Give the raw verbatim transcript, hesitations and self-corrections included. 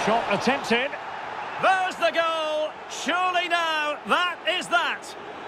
Shot attempted. There's the goal. Surely now, that is that.